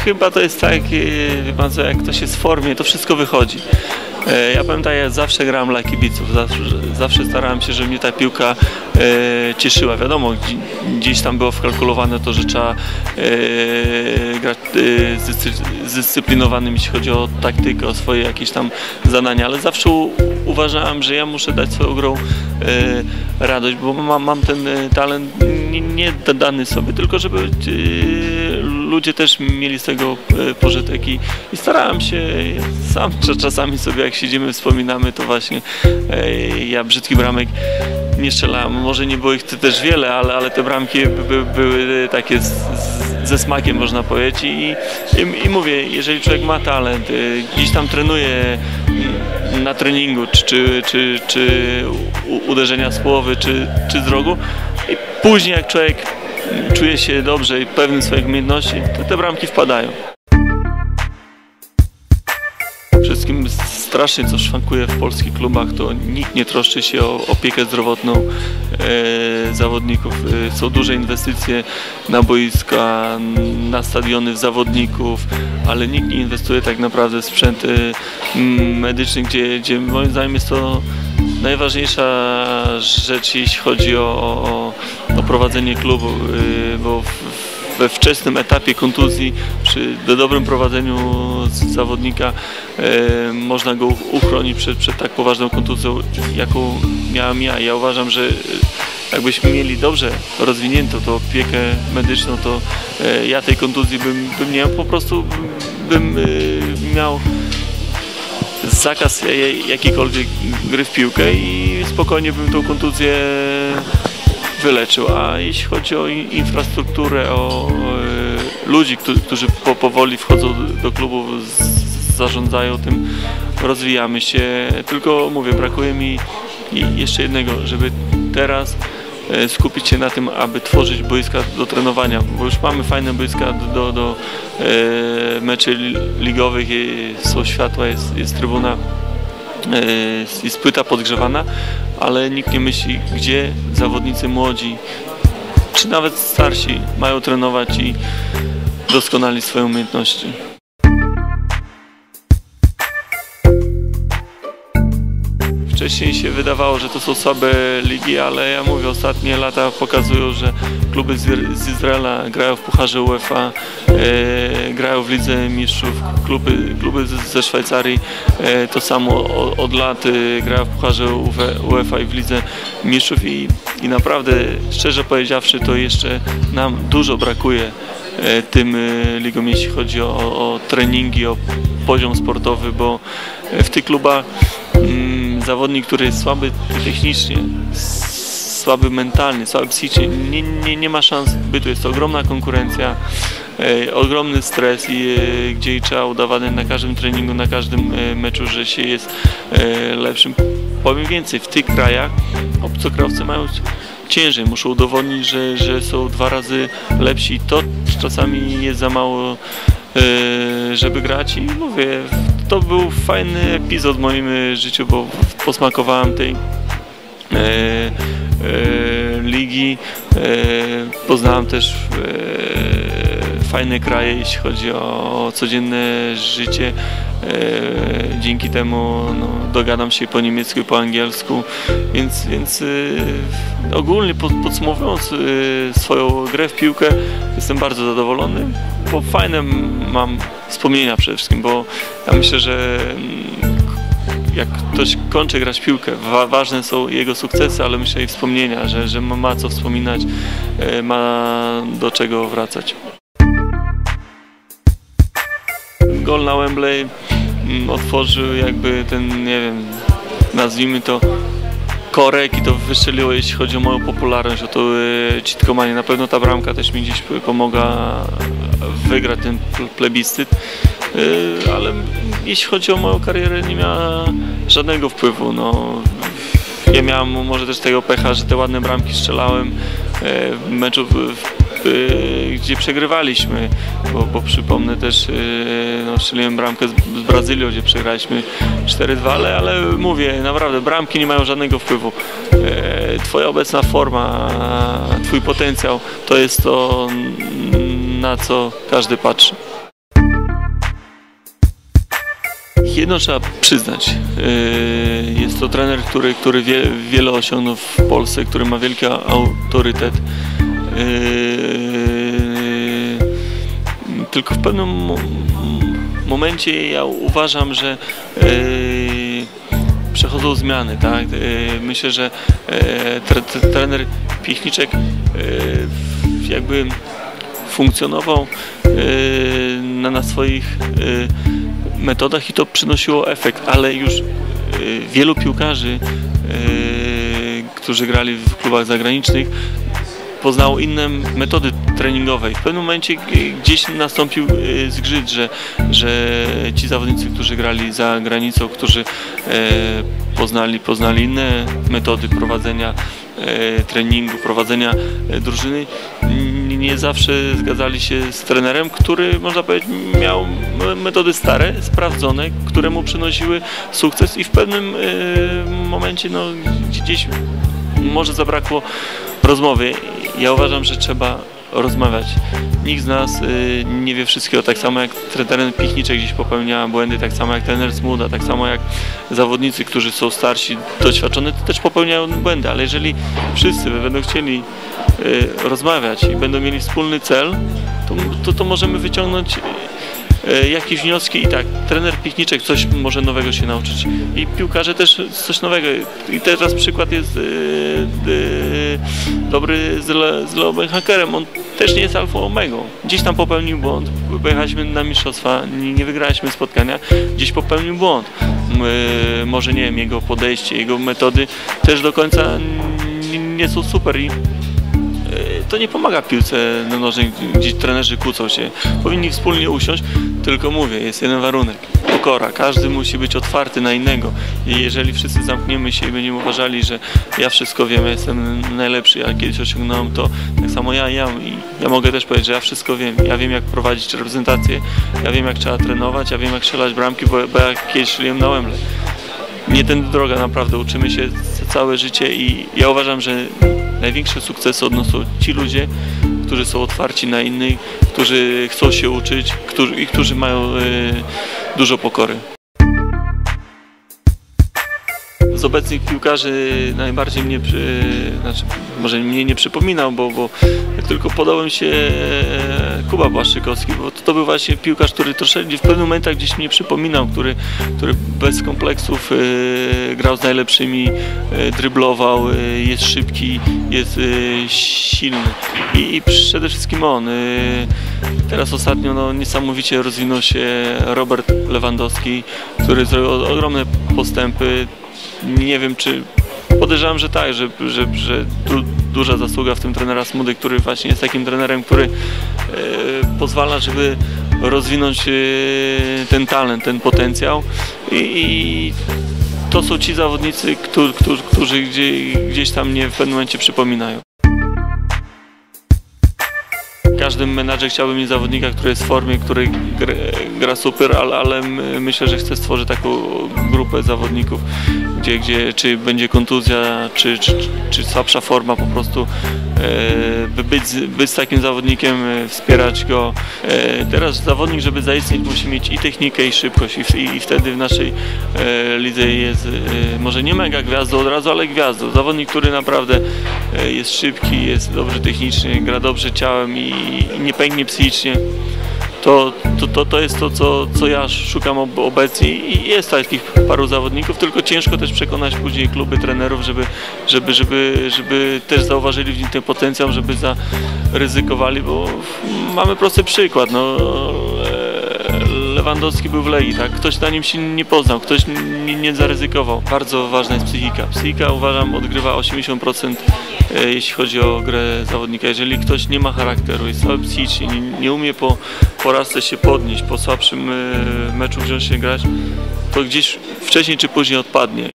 chyba to jest tak, wie pan co, jak ktoś jest w formie, to wszystko wychodzi. Ja pamiętam, ja zawsze grałem dla kibiców, zawsze starałem się, żeby mnie ta piłka cieszyła. Wiadomo, gdzieś tam było wkalkulowane to, że trzeba grać zdyscyplinowanym, jeśli chodzi o taktykę, o swoje jakieś tam zadania, ale zawsze uważałem, że ja muszę dać swoją grą radość, bo mam ten talent nie dany sobie, tylko żeby ludzie też mieli z tego pożytek i starałem się sam czasami sobie, jak siedzimy, wspominamy, to właśnie ja brzydkich bramek nie strzelałem. Może nie było ich też wiele, ale te bramki były takie ze smakiem, można powiedzieć, i mówię, jeżeli człowiek ma talent, gdzieś tam trenuje na treningu, czy uderzenia z połowy, czy z rogu, i później jak człowiek czuje się dobrze i pewny swoich umiejętności, to te bramki wpadają. Wszystkim strasznie co szwankuje w polskich klubach, to nikt nie troszczy się o opiekę zdrowotną zawodników. Są duże inwestycje na boiska, na stadiony w zawodników, ale nikt nie inwestuje tak naprawdę w sprzęt medyczny, gdzie moim zdaniem jest to najważniejsza rzecz, jeśli chodzi o prowadzenie klubu, bo we wczesnym etapie kontuzji, przy dobrym prowadzeniu zawodnika można go uchronić przed tak poważną kontuzją, jaką miałem ja. Ja uważam, że jakbyśmy mieli dobrze rozwiniętą tą opiekę medyczną, to ja tej kontuzji bym nie miał, po prostu bym miał zakaz jakiejkolwiek gry w piłkę i spokojnie bym tą kontuzję wyleczył. A jeśli chodzi o infrastrukturę, o ludzi, którzy powoli wchodzą do klubu, zarządzają tym, rozwijamy się, tylko mówię, brakuje mi jeszcze jednego, żeby teraz skupić się na tym, aby tworzyć boiska do trenowania, bo już mamy fajne boiska do meczy ligowych, są światła, jest trybuna, jest płyta podgrzewana, ale nikt nie myśli, gdzie zawodnicy młodzi, czy nawet starsi mają trenować i doskonalić swoje umiejętności. Wcześniej się wydawało, że to są słabe ligi, ale ja mówię, ostatnie lata pokazują, że kluby z Izraela grają w Pucharze UEFA, grają w Lidze Mistrzów, kluby ze Szwajcarii to samo od lat grają w Pucharze UEFA i w Lidze Mistrzów i naprawdę, szczerze powiedziawszy, to jeszcze nam dużo brakuje tym ligom, jeśli chodzi o treningi, o poziom sportowy, bo w tych klubach zawodnik, który jest słaby technicznie, słaby mentalnie, słaby psychicznie, nie ma szans bytu. Jest to ogromna konkurencja, ogromny stres, gdzie trzeba udowadniać na każdym treningu, na każdym meczu, że się jest lepszym. Powiem więcej, w tych krajach obcokrajowcy mają ciężej, muszą udowodnić, że są 2 razy lepsi i to czasami jest za mało, żeby grać. I mówię, to był fajny epizod w moim życiu, bo posmakowałem tej ligi, poznałem też fajne kraje, jeśli chodzi o codzienne życie. Dzięki temu dogadam się po niemiecku i po angielsku, więc ogólnie podsumowując swoją grę w piłkę, jestem bardzo zadowolony, bo fajne mam wspomnienia przede wszystkim, bo ja myślę, że jak ktoś kończy grać w piłkę, ważne są jego sukcesy, ale myślę i wspomnienia, że ma co wspominać, ma do czego wracać. Gol na Wembley otworzył jakby ten, nie wiem, nazwijmy to korek i to wystrzeliło, jeśli chodzi o moją popularność, o to cheatkomanie. Na pewno ta bramka też mi gdzieś pomogła wygrać ten plebiscyt, ale jeśli chodzi o moją karierę, nie miała żadnego wpływu. Ja miałem może też tego pecha, że te ładne bramki strzelałem w meczu, gdzie przegrywaliśmy, bo przypomnę też, strzeliłem bramkę z Brazylią, gdzie przegraliśmy 4-2, ale mówię, naprawdę bramki nie mają żadnego wpływu. Twoja obecna forma, twój potencjał to jest to, na co każdy patrzy. Jedno trzeba przyznać, jest to trener, który wiele osiągnął w Polsce, który ma wielki autorytet. Tylko w pewnym momencie ja uważam, że przechodzą zmiany, tak? Myślę, że trener Piechniczek jakby funkcjonował na swoich metodach i to przynosiło efekt, ale już wielu piłkarzy, którzy grali w klubach zagranicznych, poznało inne metody treningowe i w pewnym momencie gdzieś nastąpił zgrzyt, że ci zawodnicy, którzy grali za granicą, którzy poznali inne metody prowadzenia treningu, prowadzenia drużyny, nie zawsze zgadzali się z trenerem, który, można powiedzieć, miał metody stare, sprawdzone, które mu przynosiły sukces i w pewnym momencie no, gdzieś może zabrakło rozmowy. Ja uważam, że trzeba rozmawiać. Nikt z nas nie wie wszystkiego, tak samo jak trener Piechniczek gdzieś popełnia błędy, tak samo jak trener Smuda, tak samo jak zawodnicy, którzy są starsi, doświadczeni, to też popełniają błędy, ale jeżeli wszyscy będą chcieli rozmawiać i będą mieli wspólny cel, to możemy wyciągnąć jakieś wnioski i tak, trener Piechniczek coś może nowego się nauczyć i piłkarze też coś nowego. I teraz przykład jest dobry z Leo Beenhakerem. On też nie jest alfą omegą. Gdzieś tam popełnił błąd, pojechaliśmy na mistrzostwa, nie wygraliśmy spotkania, gdzieś popełnił błąd. Może nie wiem, jego podejście, jego metody też do końca nie są super i to nie pomaga piłce nożnej, gdzie trenerzy kłócą się. Powinni wspólnie usiąść, tylko mówię, jest jeden warunek. Pokora. Każdy musi być otwarty na innego. I jeżeli wszyscy zamkniemy się i będziemy uważali, że ja wszystko wiem, ja jestem najlepszy, ja kiedyś osiągnąłem to, tak samo ja mogę też powiedzieć, że ja wszystko wiem. Ja wiem, jak prowadzić reprezentację, ja wiem, jak trzeba trenować, ja wiem, jak strzelać bramki, bo ja kiedyś strzeliłem na Wembley. Nie tędy droga, naprawdę. Uczymy się całe życie i ja uważam, że największe sukcesy odnoszą ci ludzie, którzy są otwarci na innych, którzy chcą się uczyć i którzy mają dużo pokory. Z obecnych piłkarzy najbardziej mnie, może mnie nie przypominał, bo tylko podobał mi się Kuba Błaszczykowski, bo to był właśnie piłkarz, który troszeczkę w pewnych momentach gdzieś mnie przypominał, który bez kompleksów grał z najlepszymi, dryblował, jest szybki, jest silny i przede wszystkim on. Teraz ostatnio no, niesamowicie rozwinął się Robert Lewandowski, który zrobił ogromne postępy. Nie wiem, czy podejrzewam, że tak, że duża zasługa w tym trenera Smudy, który właśnie jest takim trenerem, który pozwala, żeby rozwinąć ten talent, ten potencjał i to są ci zawodnicy, którzy gdzieś tam mnie w pewnym momencie przypominają. Każdy menadżer chciałby mieć zawodnika, który jest w formie, który gra super, ale myślę, że chce stworzyć taką grupę zawodników, gdzie czy będzie kontuzja, czy słabsza forma, po prostu być z takim zawodnikiem, wspierać go. Teraz zawodnik, żeby zaistnieć, musi mieć i technikę, i szybkość i wtedy w naszej lidze jest może nie mega gwiazdą od razu, ale gwiazdą. Zawodnik, który naprawdę jest szybki, jest dobrze technicznie, gra dobrze ciałem i nie pęknie psychicznie. To jest to, co ja szukam obecnie i jest takich paru zawodników, tylko ciężko też przekonać później kluby trenerów, żeby też zauważyli w nim ten potencjał, żeby zaryzykowali, bo mamy prosty przykład. No, Lewandowski był w Legii, tak? Ktoś na nim się nie poznał, ktoś nie zaryzykował. Bardzo ważna jest psychika. Psychika, uważam, odgrywa 80%, jeśli chodzi o grę zawodnika. Jeżeli ktoś nie ma charakteru, jest słaby psychicznie, nie umie po porażce się podnieść, po słabszym meczu wziąć się grać, to gdzieś wcześniej czy później odpadnie.